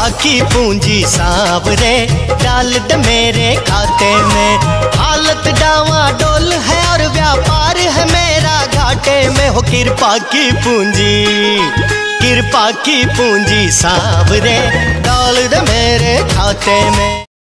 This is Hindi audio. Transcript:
की पूंजी सांवरे डाल दे मेरे खाते में। हालत डावा डोल है और व्यापार है मेरा घाटे में हो। कृपा की पूंजी सांवरे डाल दे मेरे खाते में।